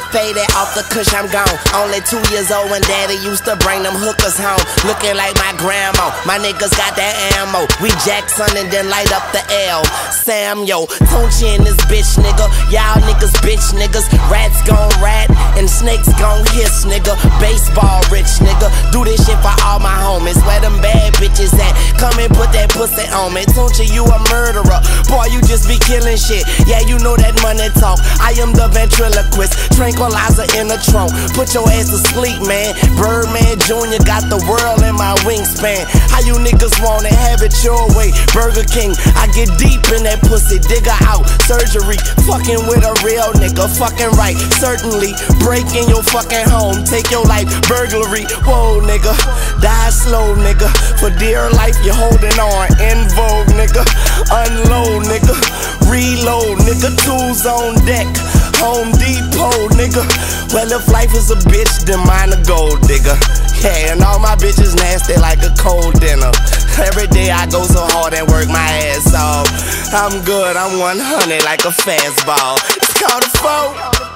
Faded off the kush, I'm gone. Only 2 years old when daddy used to bring them hookers home. Looking like my grandma, my niggas got that ammo. We Jackson and then light up the L. Samuel, Tunchi in this bitch, nigga. Y'all niggas bitch niggas. Rats gon' rat and snakes gon' hiss, nigga. Baseball rich, nigga. Do this shit for all my homies. Where them bad bitches at? Come and put that pussy on me. Tunchi, you a murderer. Boy, you just be killing shit. Yeah, you know that money talk. I am the ventriloquist, tranquilizer in the trunk. Put your ass to sleep, man. Birdman Jr. got the world in my wingspan. How you niggas want it? Have it your way. Burger King, I get deep in that pussy. Digger out, surgery. Fucking with a real nigga. Fucking right, certainly. Break in your fucking home. Take your life, burglary. Whoa, nigga. Die slow, nigga. For dear life, you're holding on. In vogue, nigga. Unload, nigga. Reload, nigga. Tools on deck. Home Depot, nigga. Well, if life is a bitch, then mine a gold digger. Yeah, and all my bitches nasty like a cold dinner. Every day I go so hard and work my ass off. I'm good, I'm 100 like a fastball. It's called a foe.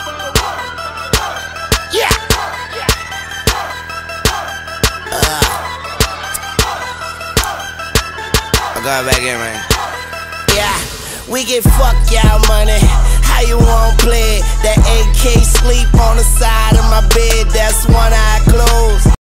Yeah. I'm going back in, man. Yeah, we get fuck y'all money. How you want play it? That AK sleep on the side of my bed, that's one eye closed.